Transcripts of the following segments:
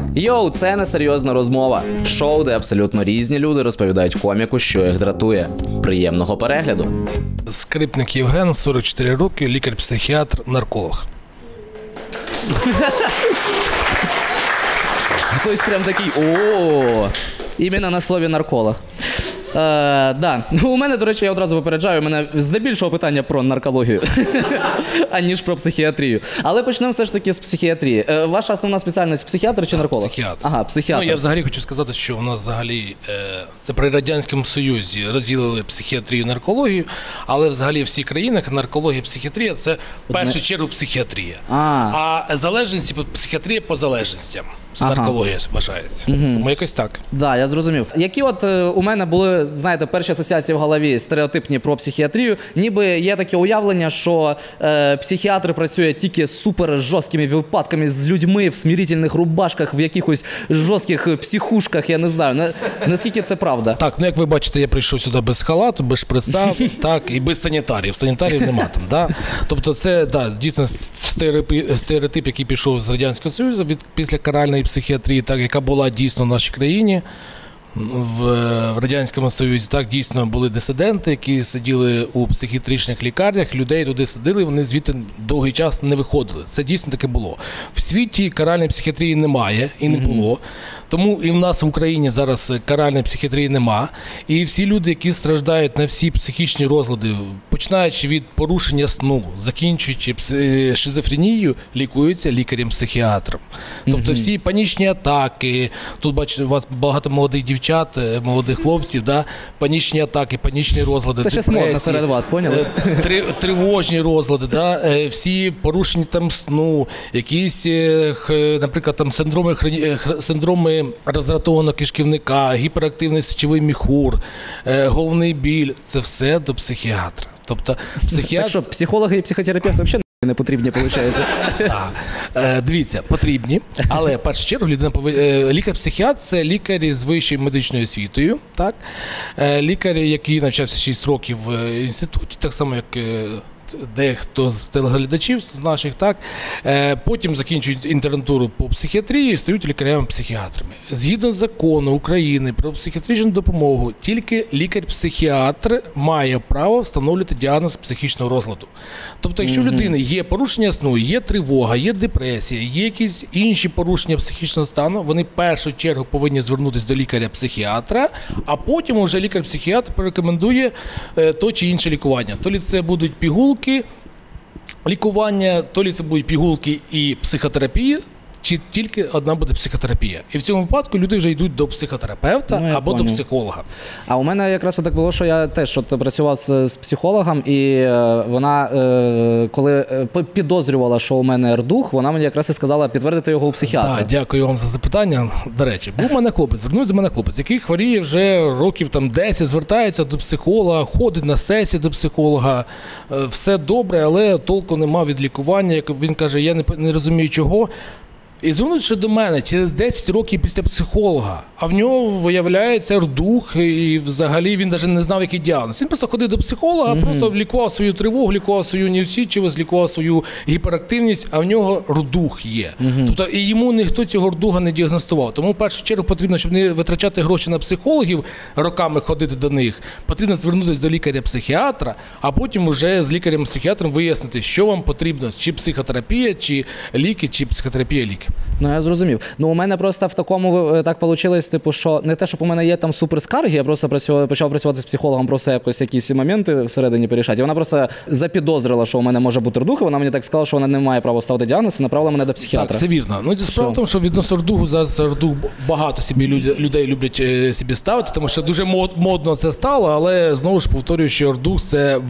Йоу, це несерйозна розмова. Шоу, де абсолютно різні люди розповідають коміку, що їх дратує. Приємного перегляду. Скрипник Євген, 44 роки, лікар-психіатр, нарколог. Хтось прям такий, о, іменно на слові нарколог. Да. У мене, до речі, я одразу попереджаю, у мене здебільшого питання про наркологію, аніж про психіатрію. Але почнемо все ж таки з психіатрії. Ваша основна спеціальність психіатр чи нарколог? Психіатр. Ага, психіатр. Ну, я взагалі хочу сказати, що у нас взагалі, це при Радянському Союзі розділили психіатрію і наркологію, але взагалі в всіх країнах наркологія і психіатрія – це в першу чергу психіатрія. А залежності – психіатрія по залежностям. Це наркологія вважається. Тому якось так. Так, да, я зрозумів. Які от у мене були, знаєте, перші асоціації в голові стереотипні про психіатрію, ніби є таке уявлення, що психіатр працює тільки з супер жорсткими випадками, з людьми в смирительних рубашках, в якихось жорстких психушках, я не знаю. Наскільки це правда? Так, ну як ви бачите, я прийшов сюди без халату, без шприца, так, і без санітарів. Санітарів нема там, да? Тобто це, да, дійсно стереотип, який пішов з Радянського Союзу після каральної психіатрії, так, яка була дійсно в нашій країні, в Радянському Союзі. Так, дійсно були дисиденти, які сиділи у психіатричних лікарнях, людей туди сидили, вони звідти довгий час не виходили. Це дійсно таке було. В світі каральної психіатрії немає і не було. Тому і в нас в Україні зараз каральної психіатрії нема. І всі люди, які страждають на всі психічні розлади, починаючи від порушення сну, закінчуючи шизофренією, лікуються лікарем-психіатром. Тобто всі панічні атаки, тут бачите, у вас багато молодих дівчат, молодих хлопців, да? Панічні атаки, панічні розлади, це щось модно серед вас, поняли? Тривожні розлади, да? Всі порушення там сну, якісь, наприклад, там синдроми роздратованого кишківника, гіперактивний сечовий міхур, головний біль – це все до психіатра. Тобто психіатр... Так що, психологи і психотерапевти взагалі не потрібні, виходить? Дивіться, потрібні, але в першу чергу лікар-психіатр – це лікар з вищою медичною освітою, так? Лікар, який навчався 6 років в інституті, так само, як дехто з телеглядачів з наших, так, потім закінчують інтернатуру по психіатрії і стають лікарями-психіатрами. Згідно закону України про психіатричну допомогу, тільки лікар-психіатр має право встановлювати діагноз психічного розладу. Тобто, якщо в людини є порушення сну, є тривога, є депресія, є якісь інші порушення психічного стану, вони в першу чергу повинні звернутися до лікаря-психіатра, а потім уже лікар-психіатр порекомендує то чи інше лікування. То це будуть пігулки, лікування, то ли це будуть пігулки і психотерапія, чи тільки одна буде психотерапія. І в цьому випадку люди вже йдуть до психотерапевта або до психолога. А у мене якраз так було, що я теж працював з психологом, і вона, коли підозрювала, що у мене РДУХ, вона мені якраз і сказала підтвердити його у психіатра. Так, дякую вам за запитання. До речі, був у мене хлопець, звернувся до мене хлопець, який хворіє вже років там 10, звертається до психолога, ходить на сесії до психолога, все добре, але толку нема від лікування. Як він каже, я не розумію чого. І звернувся до мене через 10 років після психолога, а в нього виявляється РДУХ, і взагалі він навіть не знав, який діагноз. Він просто ходив до психолога, просто лікував свою тривогу, лікував свою неусидчивість, лікував свою гіперактивність, а в нього РДУХ є. Тобто і йому ніхто цього РДУХа не діагностував. Тому в першу чергу потрібно, щоб не витрачати гроші на психологів, роками ходити до них, потрібно звернутися до лікаря-психіатра, а потім вже з лікарем-психіатром вияснити, що вам потрібно, чи психотерапія, чи ліки, чи психотерапія, ліки. Ну, я зрозумів. Ну, у мене просто в такому так вийшло, типу, що не те, щоб у мене є там суперскарги, я просто почав працювати з психологом, просто якісь моменти всередині порішати. І вона просто запідозрила, що у мене може бути РДУХ, і вона мені так сказала, що вона не має права ставити діагноз, і направила мене до психіатра. Так, це вірно. Ну, справа в тому, що відносно РДУХу, зараз РДУХ багато собі людей люблять собі ставити, тому що дуже модно це стало, але знову ж повторюю, що РДУХ – це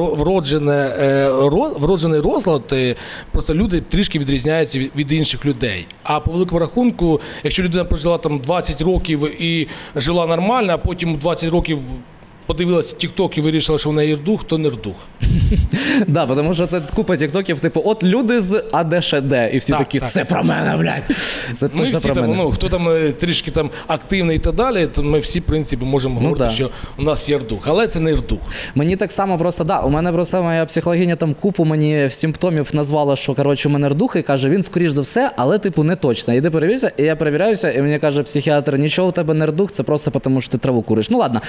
вроджений розлад, просто люди трішки відрізняються від інших людей. А по великому рахунку, якщо людина прожила там 20 років і жила нормально, а потім 20 років подивилася TikTok і вирішила, що в неї рдух, то не рдух. Да, тому що це купа тіктоків, типу, от люди з АДШД, і всі такі, це про мене, блядь. Це Ми точно всі про там, мене. хто там трішки там активний і так далі, то ми всі, в принципі, можемо говорити, що у нас є рдух. Але це не рдух. Мені так само просто, у мене просто моя психологиня там купу мені симптомів назвала, що, коротше, у мене рдух, і каже, він скоріш за все, але, типу, не точно. Іди перевірся, і я перевіряюся, і мені каже психіатр, нічого у тебе не рдух, це просто тому, що ти траву куриш. Ну, ладно.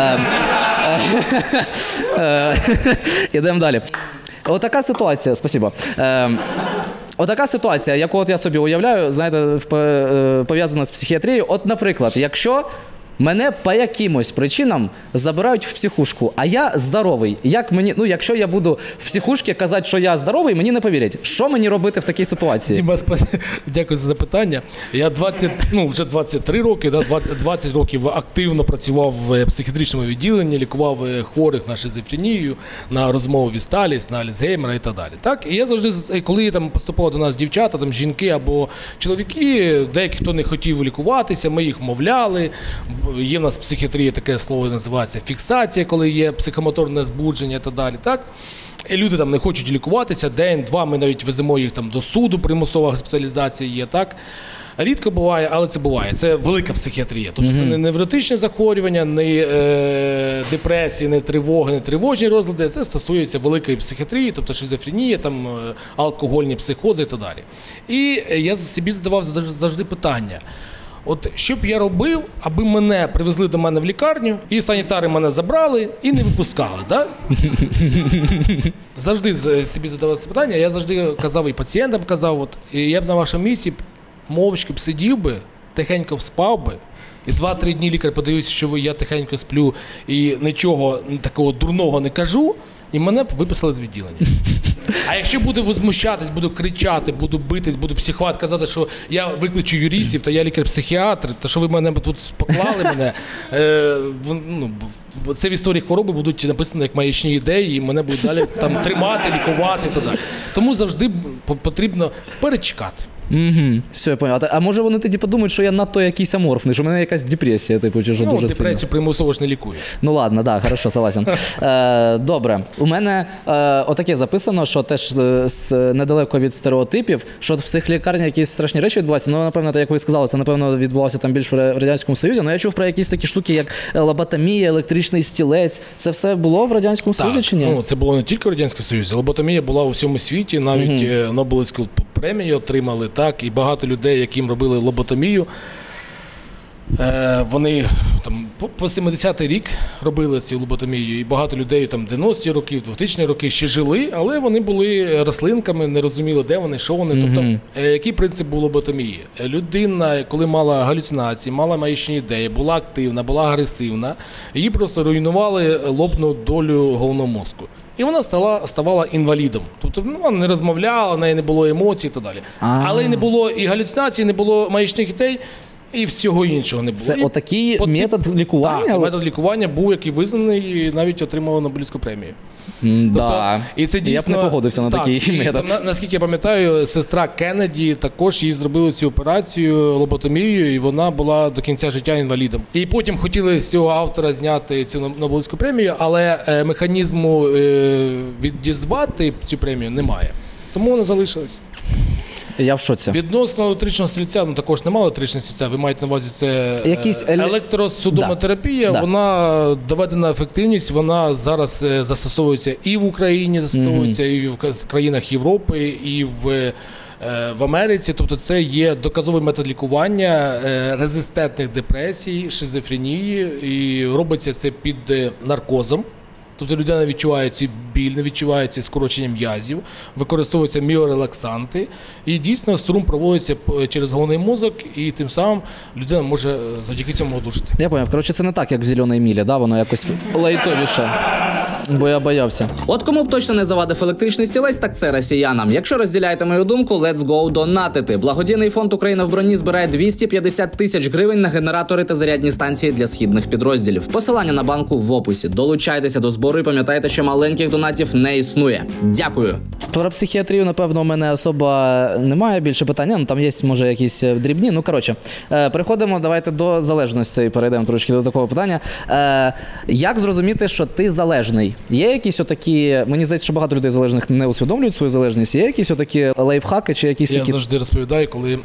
Ідемо далі. Отака ситуація, спасибо. Отака ситуація, яку от я собі уявляю, знаєте, пов'язана з психіатрією. От, наприклад, якщо мене по якимось причинам забирають в психушку, а я здоровий. Як мені, якщо я буду в психушці казати, що я здоровий, мені не повірять. Що мені робити в такій ситуації? Діма, дякую за запитання. Я вже 23 роки, 20 років активно працював в психіатричному відділенні, лікував хворих на шизофренію, на розмову вісталіс, на Альцгеймера і так далі. Так? І я завжди, коли там поступали до нас дівчата, там жінки або чоловіки, деякі, хто не хотів лікуватися, ми їх вмовляли. Є в нас в психіатрії таке слово, називається фіксація, коли є психомоторне збудження і так далі. Так? І люди там не хочуть лікуватися, день-два ми навіть веземо їх там до суду, примусова госпіталізація є. Так? Рідко буває, але це буває. Це велика психіатрія. Тобто це не невротичне захворювання, не депресії, не тривоги, не тривожні розлади. Це стосується великої психіатрії, тобто шизофренія, там, алкогольні психози і так далі. І я собі задавав завжди питання. От що б я робив, аби мене привезли до мене в лікарню, і санітари мене забрали і не випускали, да? Завжди собі задавав це питання, я завжди казав і пацієнтам казав, і я б на вашому місці мовчки б сидів би, тихенько б спав би, і 2-3 дні лікар подивився, що я тихенько сплю і нічого такого дурного не кажу, і мене б виписали з відділення. А якщо буду возмущатись, буду кричати, буду битись, буду психувати, казати, що я викличу юристів, та я лікар-психіатр, та що ви мене тут поклали мене, це в історії хвороби будуть написані як маячні ідеї, і мене будуть далі там тримати, лікувати і так далі. Тому завжди потрібно перечекати. Все, я понял. А може вони тоді подумають, що я надто якийсь аморфний, що в мене якась депресія, типу, чи що дуже сильно. Депресію примусово ж не лікують. Ну ладно, да, хорошо, согласен. Добре. У мене отаке записано, що теж недалеко від стереотипів, що в психлікарні якісь страшні речі відбуваються. Ну, напевно, як ви сказали, це, напевно, відбувалося там більш в Радянському Союзі. Ну, я чув про якісь такі штуки, як лоботомія, електричний стілець. Це все було в Радянському Союзі чи ні? Ну, це було не тільки в Радянському Союзі. Лоботомія була у всьому світі, навіть Нобелівську премію отримали, так, і багато людей, яким робили лоботомію, вони там по 70-й рік робили цю лоботомію, і багато людей там 90-ті роки, 2000-ті роки ще жили, але вони були рослинками, не розуміли, де вони, що вони. Тобто, який принцип був лоботомії? Людина, коли мала галюцинації, мала маячні ідеї, була активна, була агресивна, її просто руйнували лобну долю головного мозку. І вона ставала інвалідом. Тобто вона не розмовляла, в неї не було емоцій і так далі. Але й не було і галюцинацій, не було маячних ідей, і всього іншого не було. Це отакий метод лікування? Так, метод лікування був, який визнаний, і навіть отримав Нобелівську премію. Да. І це дійсно, я б не погодився на такий метод. Наскільки я пам'ятаю, сестра Кеннеді також їй зробили цю операцію, лоботомію, і вона була до кінця життя інвалідом. І потім хотіли з цього автора зняти цю Нобелівську премію, але механізму відізвати цю премію немає. Тому вона залишилась. Я в шоці. Відносно електричного стільця, також немає електричного стільця, ви маєте на увазі, це електросудомотерапія, вона доведена ефективність, вона зараз застосовується і в Україні, застосовується і в країнах Європи, і в Америці. Тобто це є доказовий метод лікування резистентних депресій, шизофренії, і робиться це під наркозом. Тобто людина відчуває цей біль, не відчуває це скорочення м'язів, використовуються міорелаксанти, і дійсно струм проводиться через головний мозок, і тим самим людина може завдяки цьому одужати. Я зрозумів. Коротше, це не так, як в «Зеленій мілі», да? Воно якось лайтовіше. Бо я боявся. От кому б точно не завадив електричний стілець, так це росіянам. Якщо розділяєте мою думку, let's go донатити. Благодійний фонд «Україна в броні» збирає 250 тисяч гривень на генератори та зарядні станції для східних підрозділів. Посилання на банку в описі. Долучайтеся до збору і пам'ятайте, що маленьких донатів не існує. Дякую. Про психіатрію, напевно, у мене особо немає більше питання. Ну, там є, може, якісь дрібні. Ну, коротше, переходимо, давайте до залежності. Перейдемо трошки до такого питання. Як зрозуміти, що ти залежний? Є якісь отакі, мені здається, що багато людей залежних не усвідомлюють свою залежність. Є якісь отакі лайфхаки чи якісь Я такі... завжди розповідаю, коли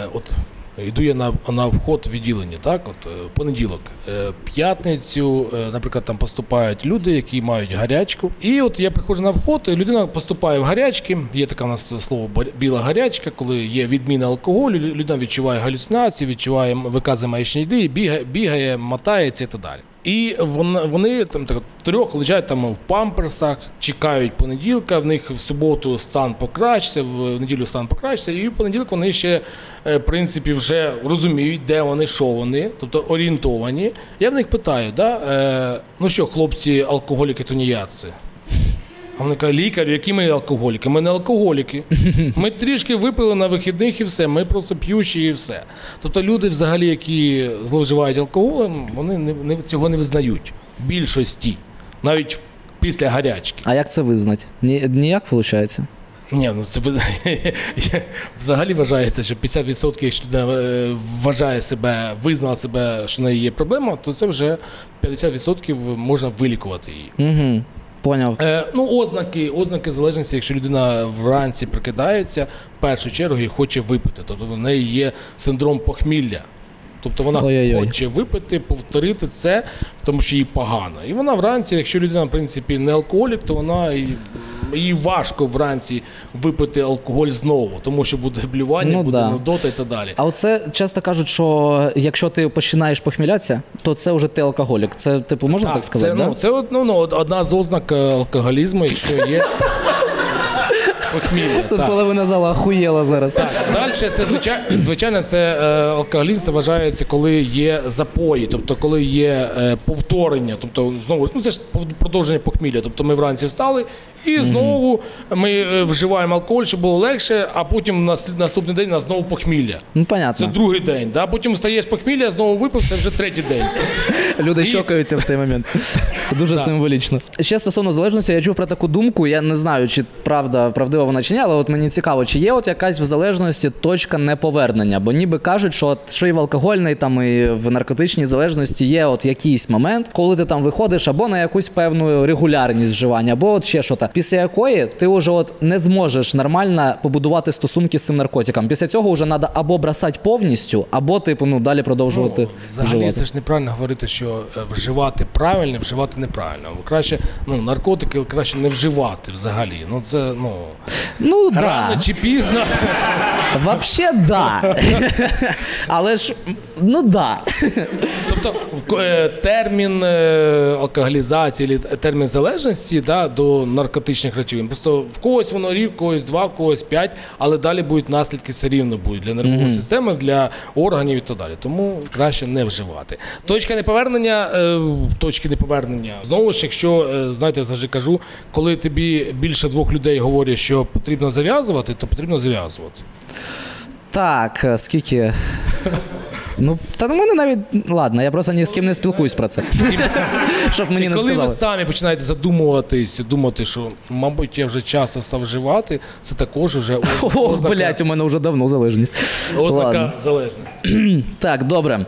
йду я на вход в відділення, так, понеділок, п'ятницю, наприклад, там поступають люди, які мають гарячку. І от я приходжу на вход, і людина поступає в гарячки, є таке у нас слово біла гарячка, коли є відміна алкоголю, людина відчуває галюцинації, відчуває викази маячні ідеї, бігає, мотається і так далі. І вони там трьох лежать там в памперсах, чекають понеділка, в них в суботу стан покращиться, в неділю стан покращиться, і в понеділок вони ще, в принципі, вже розуміють, де вони, що вони, тобто орієнтовані. Я в них питаю, ну що, хлопці, алкоголіки, тунеядці? А вони кажуть, лікар, які ми алкоголіки? Ми не алкоголіки. Ми трішки випили на вихідних і все, ми просто п'ющі і все. Тобто люди взагалі, які зловживають алкоголем, вони цього не визнають. Більшості. Навіть після гарячки. А як це визнати? Ніяк, виходить? Ні, ну це взагалі вважається, що 50%, якщо людина вважає себе, визнала себе, що в неї є проблема, то це вже 50% можна вилікувати її. Угу. Поняв. Ознаки залежності, якщо людина вранці прокидається, в першу чергу і хоче випити. Тобто в неї є синдром похмілля. Тобто вона хоче випити, повторити це, тому що їй погано. І вона вранці, якщо людина, в принципі, не алкоголік, то їй важко вранці випити алкоголь знову, тому що буде блювання, буде нудота і так далі. А оце часто кажуть, що якщо ти починаєш похмілятися, то це вже ти алкоголік. Це, типу, можна так сказати? Це одна з ознак алкоголізму, якщо є похмілля. Тут половина зала охуєла зараз. Так, далі звичайно, це алкоголізм вважається, коли є запої, тобто коли є повторення, тобто знову, це ж продовження похмілля, тобто ми вранці встали і знову ми вживаємо алкоголь, щоб було легше, а потім наступний день у нас знову похмілля. Ну, понятно. Це другий день, потім встаєш похмілля, знову випив, це вже третій день. Люди чокаються в цей момент. Дуже символічно. Ще стосовно залежності, я чув про таку думку, я не знаю, чи правдива вона чи ні, але от мені цікаво, чи є от якась в залежності точка неповернення, бо ніби кажуть, що і в алкогольній, там, і в наркотичній залежності є от якийсь момент, коли ти там виходиш або на якусь певну регулярність вживання, або от ще щось, після якої ти вже от не зможеш нормально побудувати стосунки з цим наркотиком. Після цього вже треба або бросати повністю, або типу, далі продовжувати вживати. Взагалі це ж неправильно говорити, що вживати правильно, вживати неправильно. Краще, наркотики краще не вживати взагалі. Це, рано чи пізно. Вообще, да. Але ж, да. Тобто термін алкоголізації, термін залежності до наркотичних речовин. Просто в когось воно рік, в когось 2, в когось 5, але далі будуть наслідки все рівно будуть для нервової системи, для органів і так далі. Тому краще не вживати. Точки неповернення. Знову ж, якщо, знаєте, я завжди кажу, коли тобі більше 2 людей говорять, що потрібно зав'язувати, то потрібно зав'язувати. Так, скільки... Та на мене навіть, ладно, я просто ні з ким не спілкуюсь про це, щоб мені не сказали. Коли ви самі починаєте задумуватись, думати, що, мабуть, я вже часто став вживати, це також вже ознака... Блять, у мене вже давно залежність. Ознака залежності. Так, добре.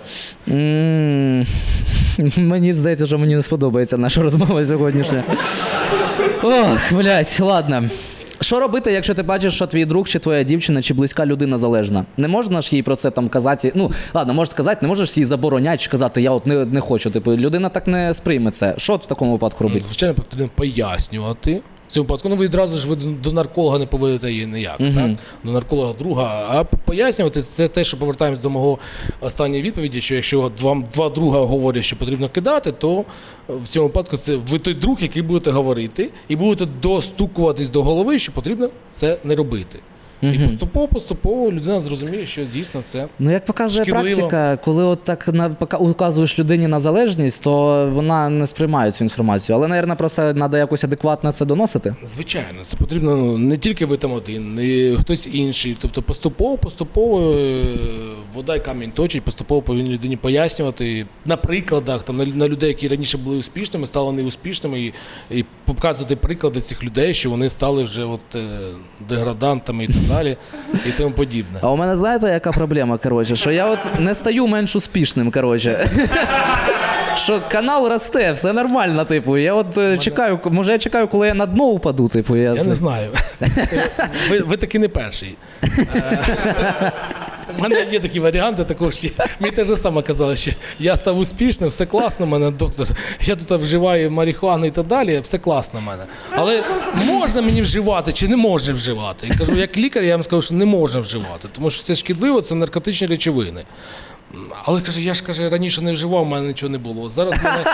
Мені здається, що мені не сподобається наша розмова сьогоднішня. Ох, блять, ладно. Що робити, якщо ти бачиш, що твій друг, чи твоя дівчина, чи близька людина залежна? Не можна ж їй про це там казати, ладно, можеш сказати, не можеш їй забороняти, чи казати, я от не хочу, людина так не сприйме це. Що в такому випадку робити? Звичайно, потрібно пояснювати. В цьому випадку, ви відразу ж до нарколога не поведете її ніяк, так? До нарколога друга, а пояснювати, це те, що повертаємось до мого останньої відповіді, що якщо вам 2 друга говорять, що потрібно кидати, то в цьому випадку це ви той друг, який будете говорити, і будете достукуватись до голови, що потрібно це не робити. І поступово людина зрозуміє, що дійсно це Ну, як показує шкідливо. практика, коли от так указуєш людині на залежність, то вона не сприймає цю інформацію. Але, мабуть, просто треба якось адекватно це доносити. Звичайно, це потрібно не тільки ви там один, і хтось інший. Тобто поступово вода й камінь точить, поступово повинні людині пояснювати на прикладах, там, на людей, які раніше були успішними, стали неуспішними, і показувати приклади цих людей, що вони стали вже деградантами і так далі, і тому подібне. А у мене, знаєте, яка проблема, коротше, що я от не стаю менш успішним, коротше. Що канал росте, все нормально, типу. Я от чекаю, може я чекаю, коли я на дно упаду, типу. Я не знаю. Ви таки не перший. У мене є такі варіанти також. Мені те ж саме казали, що я став успішним, все класно в мене, доктор. Я тут вживаю марихуану і так далі, все класно в мене. Але можна мені вживати чи не можна вживати? І кажу, як лікар, я вам скажу, що не можна вживати, тому що це шкідливо, це наркотичні речовини. Але, каже, я ж, раніше не вживав, в мене нічого не було. Зараз в мене...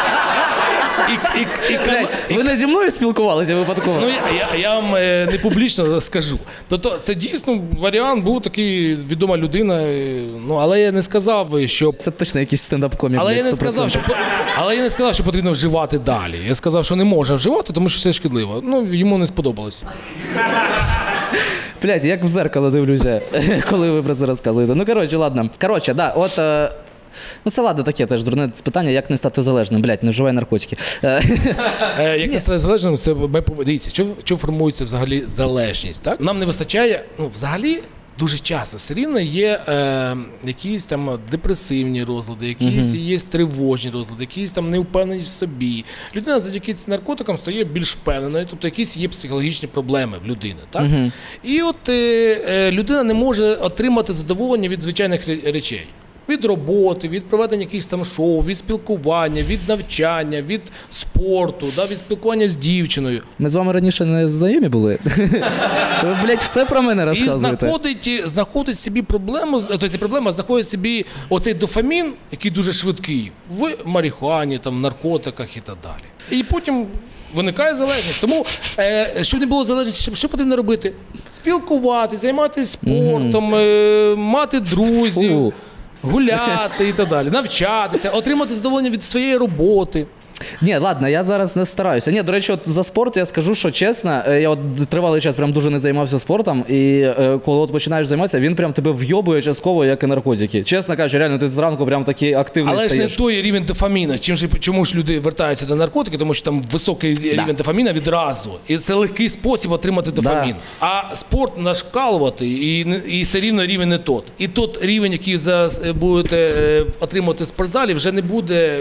Ви не зі мною спілкувалися випадково? Ну, я вам не публічно скажу. Тобто, це дійсно варіант, був такий відома людина, ну, але я не сказав, що... Це точно якийсь стендап-комік. Але я не сказав, що потрібно вживати далі. Я сказав, що не можна вживати, тому що це шкідливо. Ну, йому не сподобалось. Блядь, як в зеркало дивлюся, коли ви про це розказуєте. Ну, коротше, ладно. Коротше, да, от... Ну, це ладно таке теж дурне питання, як не стати залежним. Блядь, не вживай наркотики. Як не стати залежним, це ми дивіться, що формується взагалі залежність, так? Нам не вистачає, ну, взагалі, дуже часто все рівно є якісь там депресивні розлади, якісь є тривожні розлади, якісь там невпевненість в собі. Людина завдяки наркотикам стає більш впевненою, тобто якісь є психологічні проблеми в людини, так? І от людина не може отримати задоволення від звичайних речей. Від роботи, від проведення якихось там шоу, від спілкування, від навчання, від спорту, від спілкування з дівчиною. Ми з вами раніше не знайомі були? Ви, блядь, все про мене розказуєте. І знаходить собі проблему, тобто не проблема, а знаходить собі оцей дофамін, який дуже швидкий, в марихуані, там, наркотиках і так далі. І потім виникає залежність. Тому, щоб не було залежності, що потрібно робити? Спілкуватися, займатися спортом, мати друзів. Гуляти і так далі, навчатися, отримати задоволення від своєї роботи. Ні, ладно, я зараз не стараюся. Ні, до речі, от за спорт я скажу, що чесно, я от тривалий час прям дуже не займався спортом, і коли от починаєш займатися, він прям тебе вйобує частково, як і наркотики. Чесно кажучи, реально, ти зранку прям такий активний стаєш. Але ж не той рівень дофаміна. Чому ж люди вертаються до наркотики? Тому що там високий рівень дофаміна відразу. І це легкий спосіб отримати дофамін. А спорт нашкалувати, і все рівно рівень не тот. І тот рівень, який будете отримувати в спортзалі, вже не буде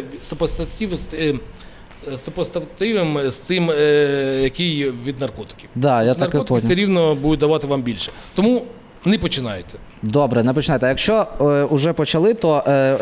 супоставтивим з цим, який від наркотиків. Да, я так і наркотики все рівно будуть давати вам більше. Тому не починайте. Добре, не починайте. А якщо вже почали, то...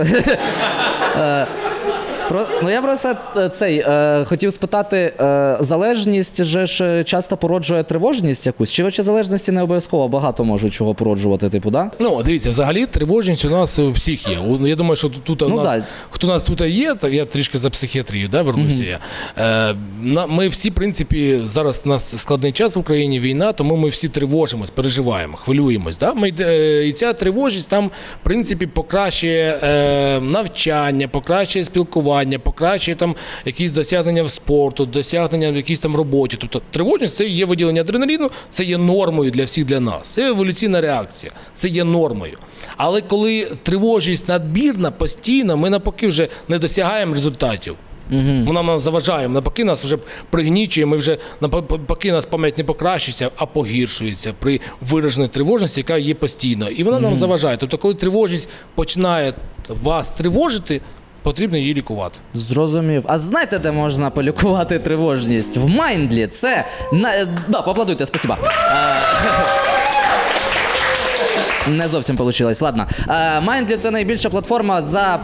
Ну я просто хотів спитати, залежність же ж часто породжує тривожність якусь? Чи взагалі залежності не обов'язково багато можуть чого породжувати, типу, да? Ну, дивіться, взагалі тривожність у нас у всіх є. Я думаю, що тут хто у нас тут є, то я трішки за психіатрію, вернуся я. Ми всі, в принципі, зараз у нас складний час в Україні, війна, тому ми всі тривожимось, переживаємо, хвилюємось. Да? І ця тривожність там, в принципі, покращує навчання, покращує спілкування, покращує там якісь досягнення в спорту, досягнення в якійсь там роботі. Тобто тривожність – це є виділення адреналіну, це є нормою для всіх для нас. Це еволюційна реакція, це є нормою. Але коли тривожність надмірна, постійно, ми навпаки вже не досягаємо результатів. Вона нам заважає, навпаки нас вже пригнічує, ми вже навпаки нас пам'ять не покращується, а погіршується при вираженій тривожності, яка є постійно. І вона нам заважає. Тобто коли тривожність починає вас тривожити, потрібно її лікувати. Зрозумів. А знаєте, де можна полікувати тривожність? В Майндлі. Це... Да, поаплодуйте, спасибо. Не зовсім вийшло. Ладно. Mindly – це найбільша платформа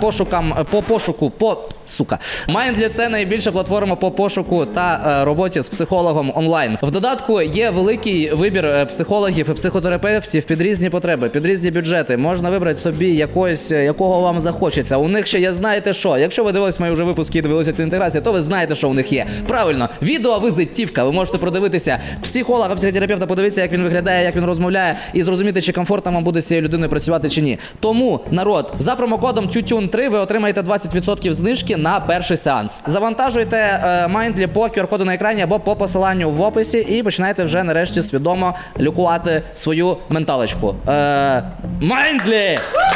Mindly – це найбільша платформа по пошуку та роботі з психологом онлайн. В додатку є великий вибір психологів і психотерапевтів під різні потреби, під різні бюджети. Можна вибрати собі якогось, якого вам захочеться. У них ще є, знаєте що, якщо ви дивились мої вже випуски і дивилися ці інтеграції, то ви знаєте, що у них є. Правильно, відеовизитівка. Ви можете продивитися психолога, психотерапевта, подивитися, як він виглядає, як він розмовляє, і зрозуміти, чи комфортно вам буде з цією людиною працювати чи ні. Тому, народ, за промокодом TUTUNE3 ви отримаєте 20% знижки на перший сеанс. Завантажуйте Mindly по QR-коду на екрані або по посиланню в описі і починайте вже нарешті свідомо лікувати свою менталочку. Mindly!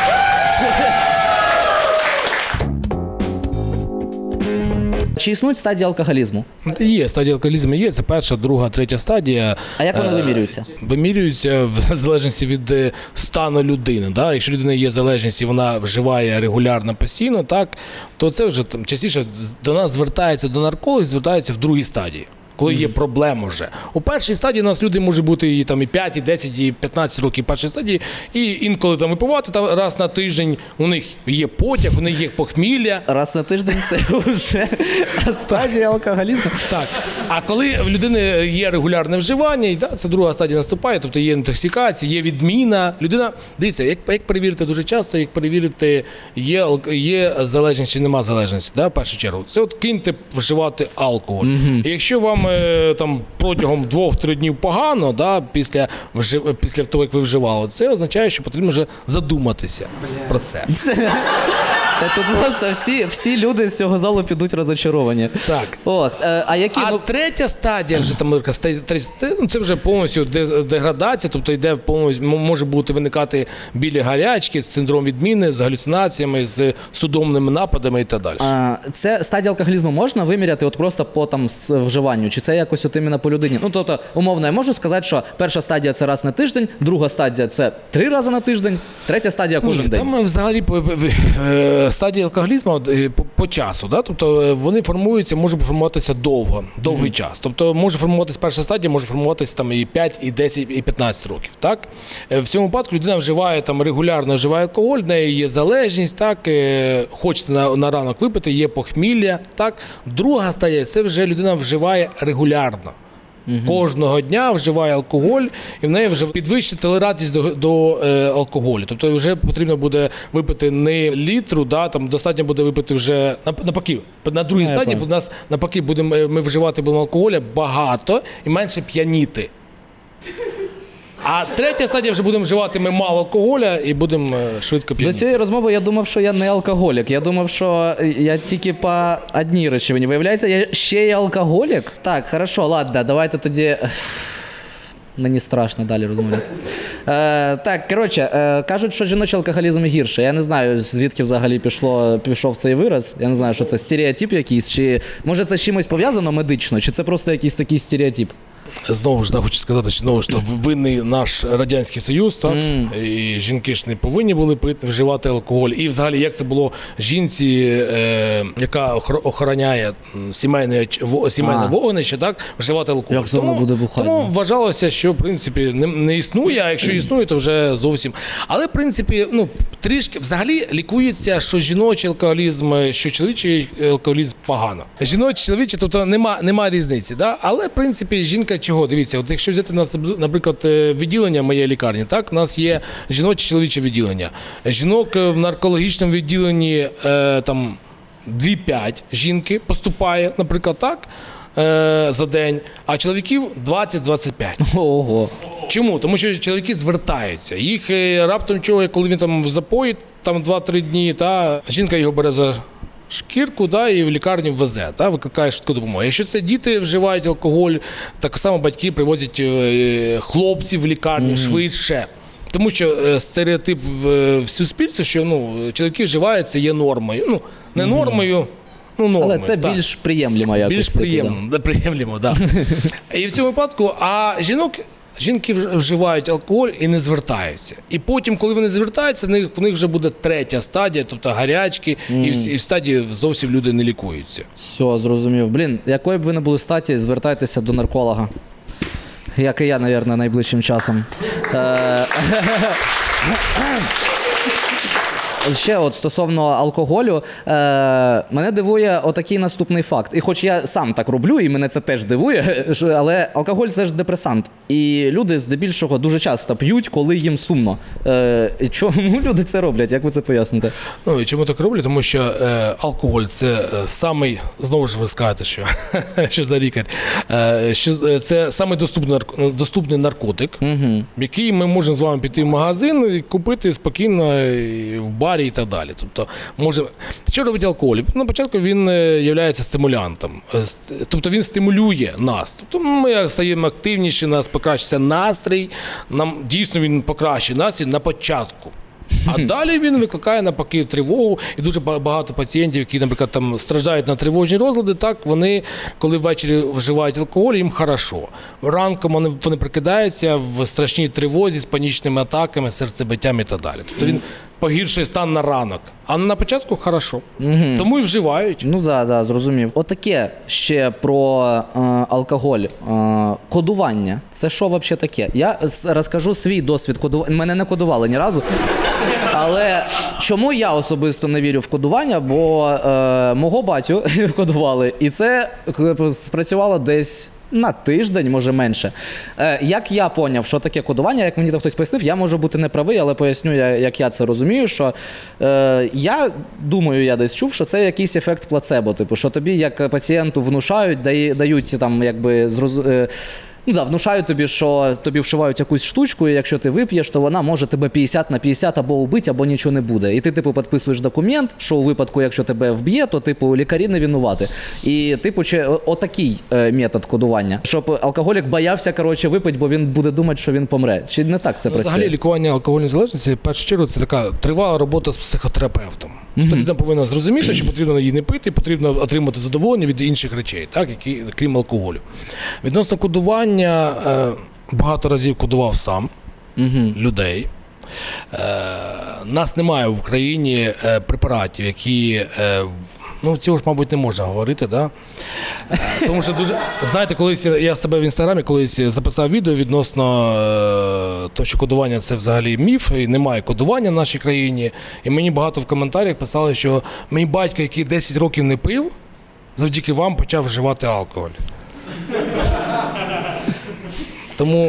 Чи існують стадії алкоголізму? Є, стадія алкоголізму є, це перша, друга, третя стадія. А як вони вимірюються? Вимірюються в залежності від стану людини. Да? Якщо людина є залежність і вона вживає регулярно, постійно, так, то це вже там, частіше до нас звертається, до наркологів, звертається в другій стадії. Коли є проблема вже. У першій стадії у нас люди можуть бути і 5, і 10, і 15 років першої стадії, і інколи там випивати раз на тиждень, у них є потяг, у них є похмілля. Раз на тиждень це вже стадія алкоголізму. Так. А коли в людини є регулярне вживання, і це друга стадія наступає, тобто є інтоксикація, є відміна. Людина, дивіться, як перевірити дуже часто, як перевірити, є залежність чи нема залежності, да, в першу чергу. Це от киньте вживати алкоголь. І якщо вам там протягом 2-3 днів погано, да, після того, як ви вживали, це означає, що потрібно вже задуматися про це. Тут просто всі люди з цього залу підуть розочаровані. Так. А третя стадія, вже там, це вже повністю деградація, тобто йде повністю, може бути виникати білі гарячки, синдром відміни з галюцинаціями, з судомними нападами і так далі. Це стадія алкоголізму можна виміряти от просто по вживанню? Чи це якось от іменно по людині? Ну, тобто, умовно, я можу сказати, що перша стадія – це раз на тиждень, друга стадія – це 3 рази на тиждень, третя стадія – кожен день. Там взагалі стадії алкоголізму по часу, да? Тобто вони формуються, можуть формуватися довгий час. Тобто може формуватися перша стадія, може формуватися там і 5, і 10, і 15 років. Так? В цьому випадку людина вживає регулярно алкоголь, в неї є залежність, так? Хочете на ранок випити, є похмілля. Так? Друга стадія – це вже людина вживає регулярно. Кожного дня вживає алкоголь, і в неї вже підвищена толерантність до алкоголю. Тобто вже потрібно буде випити не літру, да, там достатньо буде випити вже навпаки. На другій стадії у нас навпаки ми вживати будемо алкоголя багато і менше п'яніти. А третя стадія вже будемо вживати ми мало алкоголя і будемо швидко п'яніти. До цієї розмови я думав, що я не алкоголік. Я думав, що я тільки по одній речовині. Виявляється, я ще й алкоголік? Так, хорошо, ладно, давайте тоді... Мені страшно далі розмовляти. Так, коротше, кажуть, що жіночий алкоголізм гірше. Я не знаю, звідки взагалі пішов цей вираз. Я не знаю, що це стереотип якийсь, чи може це з чимось пов'язано медично, чи це просто якийсь такий стереотип. Знову ж хочу сказати, що винний наш Радянський Союз, так? І жінки ж не повинні були вживати алкоголь. І взагалі, як це було жінці, яка охороняє сімейне вогнище, так? Вживати алкоголь. Як тому буде бухати? Тому вважалося, що в принципі не існує, а якщо існує, то вже зовсім. Але в принципі, трішки взагалі лікується, що жіночий алкоголізм, що чоловічий алкоголізм погано. Жіночий, чоловічий, тобто нема різниці, да? Але в принципі жінка чого? Дивіться, от якщо взяти нас, наприклад, відділення моєї лікарні, так, у нас є жіноче чоловіче відділення. Жінок в наркологічному відділенні там 2-5 жінки поступає, наприклад, так, за день, а чоловіків 20-25. Ого. Чому? Тому що чоловіки звертаються. Їх раптом чого, коли він там в запої, там 2-3 дні, та жінка його бере за шкірку, да, і в лікарню везе, да, викликає швидку допомогу. Якщо це діти вживають алкоголь, так само батьки привозять хлопців в лікарню швидше. Тому що стереотип в суспільстві, що чоловіки вживають, це є нормою. Не нормою, нормою. Але це більш приємлемо якось. Більш приємлемо, так. І в цьому випадку, жінки вживають алкоголь і не звертаються. І потім, коли вони звертаються, в них вже буде третя стадія, тобто гарячки, і в стадії зовсім люди не лікуються. Все, зрозумів. Блін, якої б ви не були статі, звертайтеся до нарколога. Як і я, мабуть, найближчим часом. Ще от стосовно алкоголю, мене дивує отакий наступний факт. І хоч я сам так роблю, і мене це теж дивує, але алкоголь – це ж депресант. І люди здебільшого дуже часто п'ють, коли їм сумно. Чому люди це роблять? Як ви це поясните? Ну, і чому так роблять? Тому що алкоголь – це самий, знову ж ви скажете, що за лікар, що це самий доступний наркотик, який ми можемо з вами піти в магазин і купити спокійно в барі і так далі. Тобто, що робить алкоголь? На початку він є стимулянтом. Тобто він стимулює нас. Тобто ми стаємо активніші, у нас покращиться настрій, нам дійсно він покращує настрій на початку. А далі він викликає навпаки тривогу, і дуже багато пацієнтів, які, наприклад, там страждають на тривожні розлади, так, вони, коли ввечері вживають алкоголь, їм хорошо. Ранком вони прикидаються в страшній тривозі з панічними атаками, серцебиттям і так далі. Тобто він погіршує стан на ранок, а на початку хорошо. Тому і вживають. Ну да, зрозумів. Отаке ще про алкоголь. Кодування. Це що взагалі таке? Я розкажу свій досвід кодування. Мене не кодували ні разу. Але чому я особисто не вірю в кодування? Бо мого батю кодували. І це спрацювало десь на тиждень, може менше. Як я поняв, що таке кодування, як мені там хтось пояснив, я можу бути неправий, але поясню, як я це розумію, що я думаю, я десь чув, що це якийсь ефект плацебо, типу, що тобі як пацієнту внушають, дають там якби внушають тобі, що тобі вшивають якусь штучку, і якщо ти вип'єш, то вона може тебе 50/50 або вбити, або нічого не буде. І ти, типу, підписуєш документ, що у випадку, якщо тебе вб'є, то, типу, лікарі не винуваті. І, типу, отакий метод кодування. Щоб алкоголік боявся, коротше, випити, бо він буде думати, що він помре. Чи не так це працює? Взагалі, лікування алкогольної залежності, в першу чергу, це така тривала робота з психотерапевтом. Тобто людина повинна зрозуміти, що потрібно її не пити, потрібно отримати задоволення від інших речей, так, які, крім алкоголю. Відносно кодування, багато разів кодував сам людей. Нас немає в Україні препаратів, які, цього ж, мабуть, не можна говорити, да? Тому що дуже, знаєте, колись я в себе в Інстаграмі колись записав відео відносно того, що кодування – це взагалі міф, і немає кодування в нашій країні. І мені багато в коментарях писали, що мій батько, який 10 років не пив, завдяки вам почав вживати алкоголь. Тому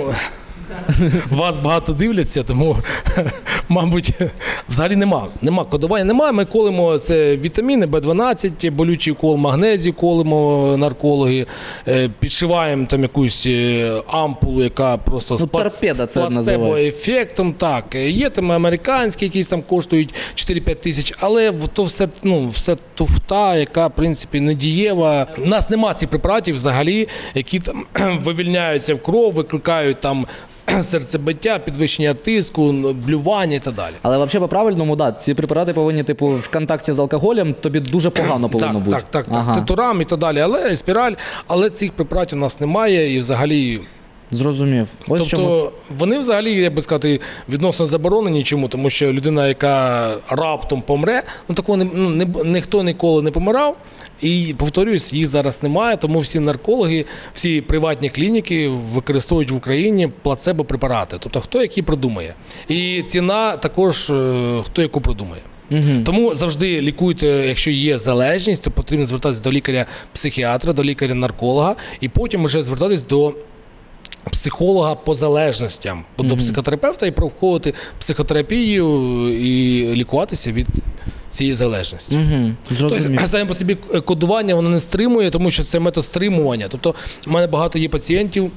вас багато дивляться, тому, мабуть, взагалі нема кодування. Немає, ми колимо це вітаміни, В12, болючий укол, магнезій колимо наркологи, підшиваємо там якусь ампулу, яка просто з плацебо-ефектом. Так, є там американські, якісь там коштують 4-5 тисяч, але то все туфта, яка, в принципі, не дієва. У нас нема цих препаратів взагалі, які там вивільняються в кров, викликають там серцебиття, підвищення тиску, блювання і так далі. Але взагалі по-правильному, да, ці препарати повинні, типу, в контакті з алкоголем тобі дуже погано повинно бути. Так. Тетурам і так далі, але спіраль, але цих препаратів у нас немає і взагалі... Зрозумів. Тобто вони взагалі, як би сказати, відносно заборонені. Чому? Тому що людина, яка раптом помре, такого ніхто ніколи не помирав. І, повторюсь, їх зараз немає, тому всі наркологи, всі приватні клініки використовують в Україні плацебо-препарати. Тобто хто які придумає. І ціна також хто яку придумає. Тому завжди лікуйте, якщо є залежність, то потрібно звертатися до лікаря-психіатра, до лікаря-нарколога і потім вже звертатись до психолога по залежностям, до психотерапевта і проходити психотерапію і лікуватися від цієї залежності. Тобто, саме по собі кодування воно не стримує, тому що це метод стримування. Тобто, в мене багато є пацієнтів,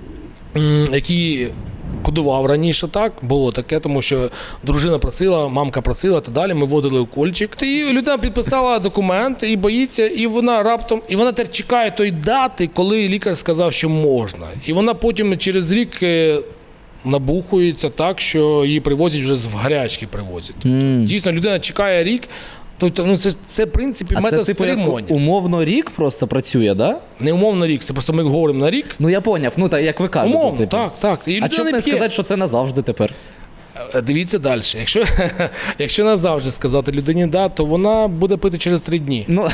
які кодував раніше, так, було таке, тому що дружина просила, мамка просила, та далі, ми вводили укольчик. І людина підписала документ і боїться, і вона раптом, і вона тепер чекає той дати, коли лікар сказав, що можна. І вона потім через рік набухується так, що її привозять вже в гарячки привозять. Дійсно, людина чекає рік. Тобто, це в принципі, метод стримування. Умовно рік просто працює, так? Да? Не умовно рік, це просто ми говоримо на рік. Ну, я поняв, так, як ви кажете. Умовно, так. А чому не сказати, що це назавжди тепер? Дивіться далі. Якщо назавжди сказати людині «да», то вона буде пити через 3 дні. Ну,